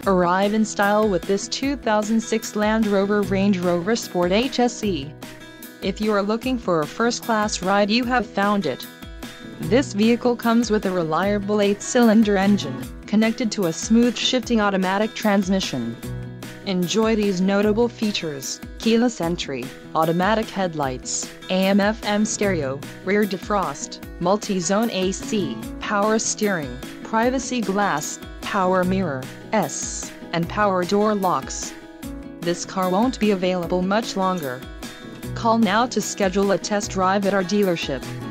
Arrive in style with this 2006 Land Rover Range Rover Sport HSE. If you are looking for a first-class ride, you have found it. This vehicle comes with a reliable 8-cylinder engine, connected to a smooth shifting automatic transmission. Enjoy these notable features: keyless entry, automatic headlights, AM/FM stereo, rear defrost, multi-zone AC, power steering, privacy glass, power mirror, and power door locks. This car won't be available much longer. Call now to schedule a test drive at our dealership.